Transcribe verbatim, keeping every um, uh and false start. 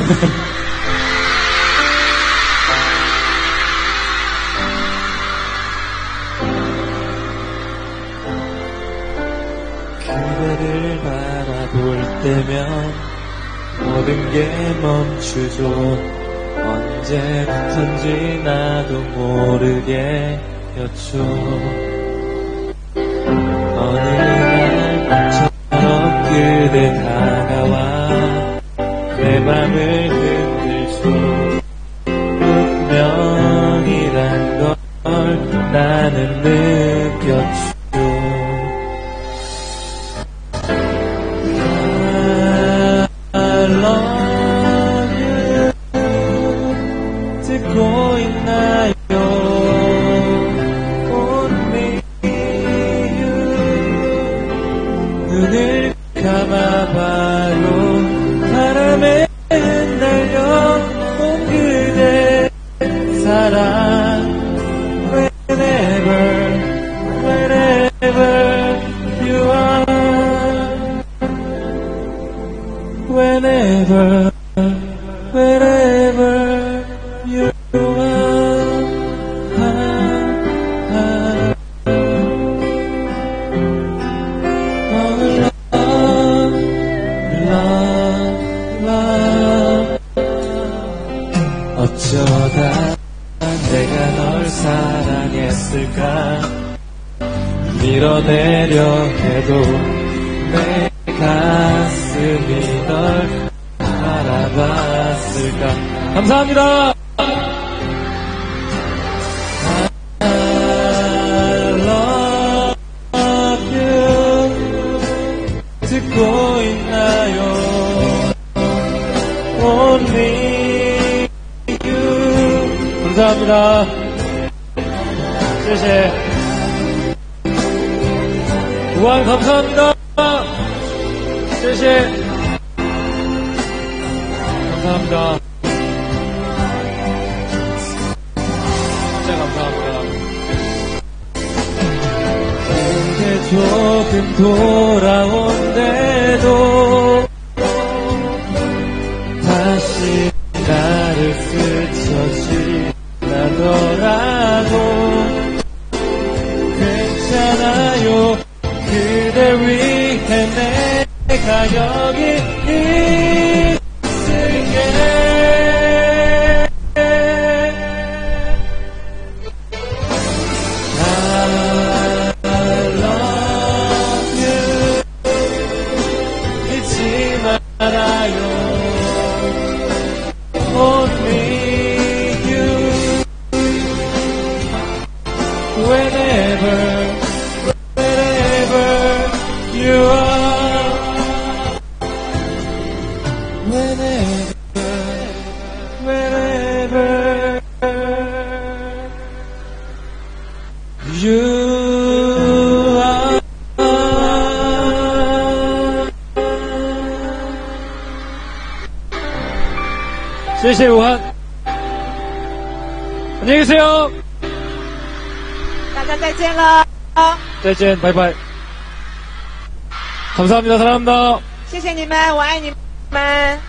그대를 바라볼 때면 모든 게 멈추죠. 언제부턴지 나도 모르게였죠. 어느 날 꿈처럼 그대 다가와 내 맘을 흔들죠. 운명이란 걸 나는 느꼈죠. 듣고 있나요? Only you. 눈을 감아봐요. 바람에 흩날려 온 그대 사랑. Whenever, wherever you are. Whenever, wherever you are. Oh, love, love, love. 어쩌다 내가 널 사랑했을까. 밀어내려 해도 내 가슴이 널 바라봤을까. 감사합니다. I love you. 듣고 있나요? Only you. 감사합니다.谢谢. 우한 감사합니다. 谢谢. 감사합니다. 진짜 감사합니다. 이제 조금 돌아온대도 다시 나를 스쳐지나더라도 괜찮아요. 그대 위해 내가 여기 있을게. I love you. 잊지 말아요. Only you. Whenever, wherever you are. Whenever, wherever you are. 谢谢武汉. 안녕히 계세요. 大家再见了。 再见，拜拜. 감사합니다. 사랑합니다. 谢谢你们，我爱你们。